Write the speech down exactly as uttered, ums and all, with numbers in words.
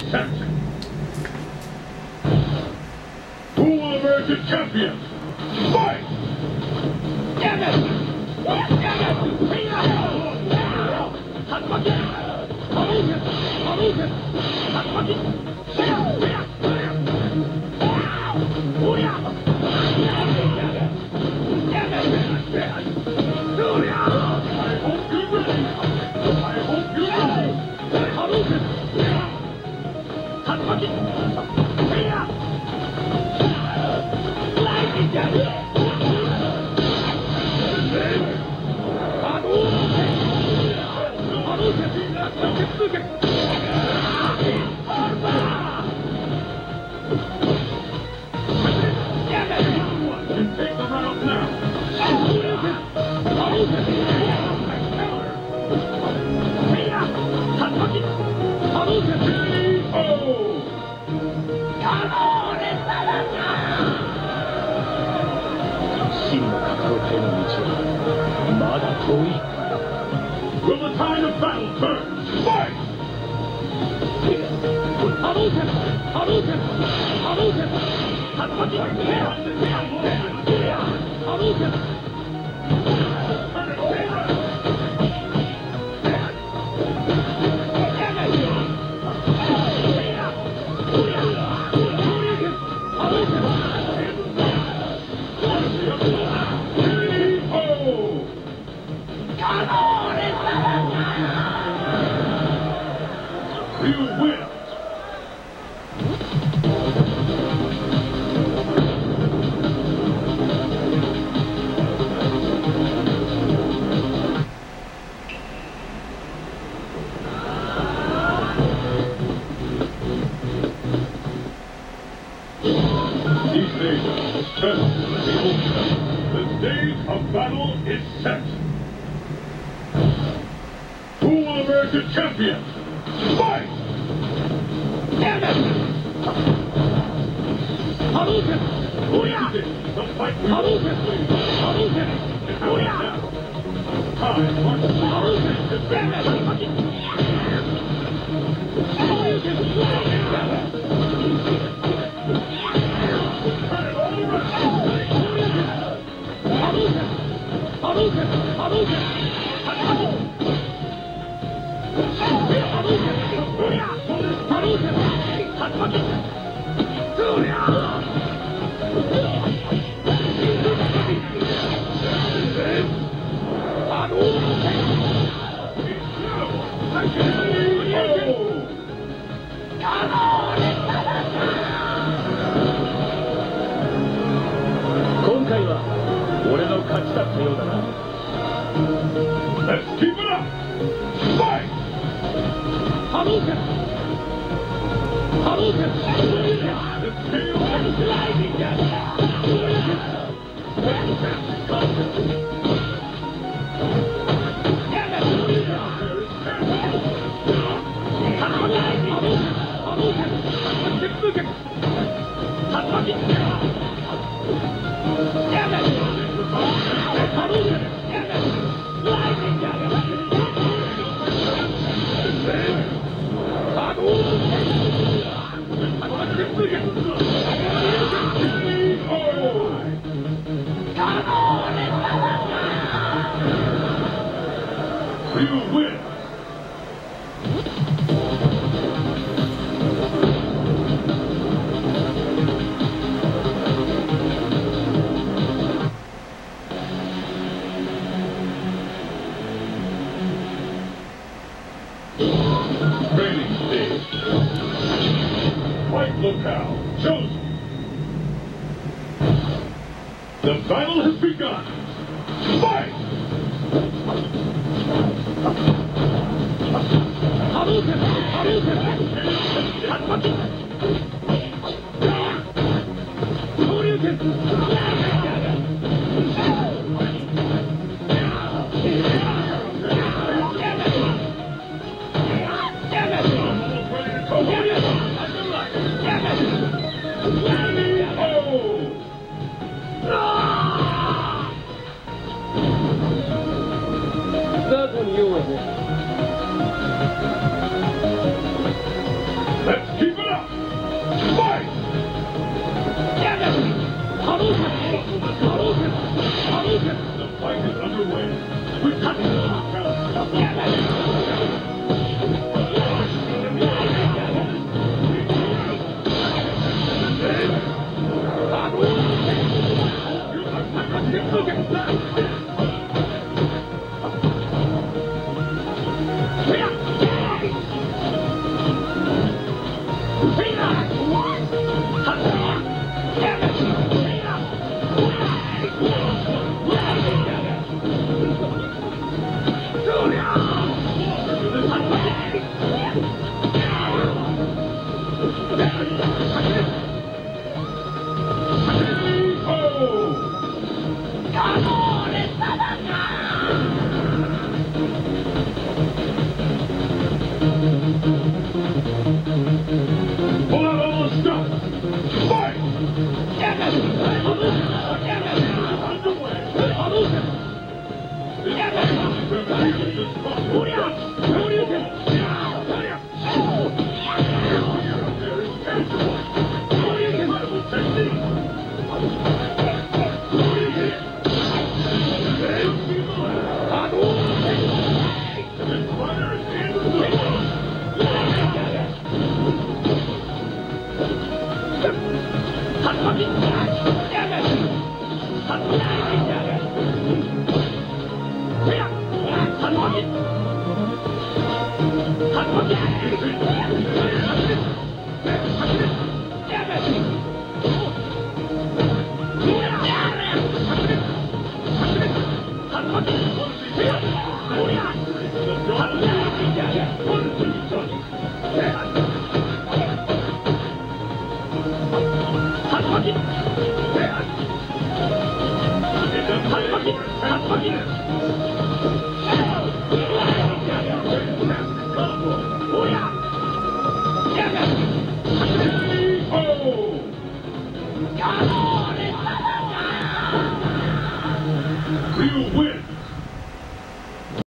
set. Who will emerge the champion? Fight! Damn it! Damn it! Will the tide of battle turn? Fight! You win! These days, the stage of battle is set. Who will emerge the champion? Fight! Damn it! Hadouken! Booyah! The fight will Hadouken! Hadouken! Booyah! Time marches Hadouken! Damn it! Hadouken! Hadouken! Hadouken! Hadouken! Let's keep it up! Fight! Hadouken! Hadouken! The tail is sliding down! You win! Training stage. Fight locale chosen. The battle has begun. Fight! Hadouken! Hadouken! Hadouken! Hadouken! That one you with it. Let's keep Pull out all the stuff! Fight! You win!